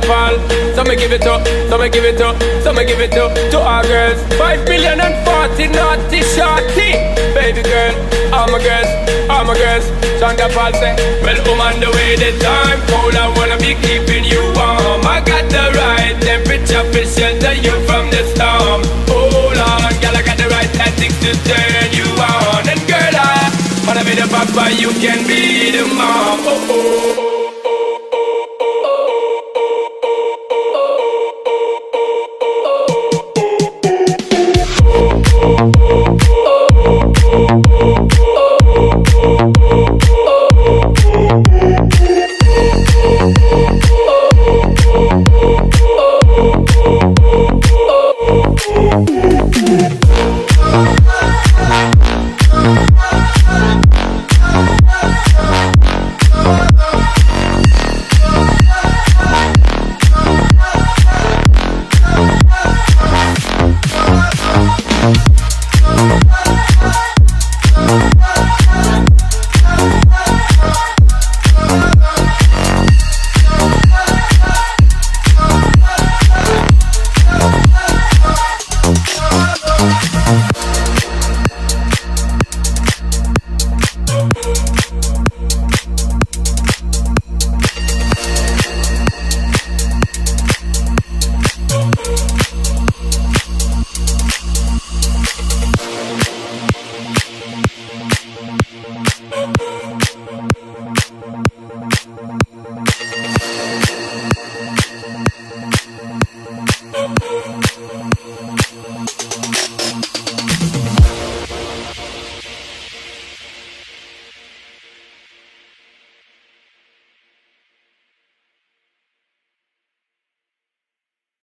fall. So me give it up, so me give it up, so me give it up to our girls. 5 million and 40 naughty shorty. Baby girl, all my girls, all my girls. Shonda Paul say, well, on the way the time cold, I wanna be keeping you warm. I got the right temperature for shelter you from the storm. Hold on, girl, I got the right tactics to turn you on. And girl, I wanna be the papa, you can be the mom. Oh, oh, oh. We'll be right back.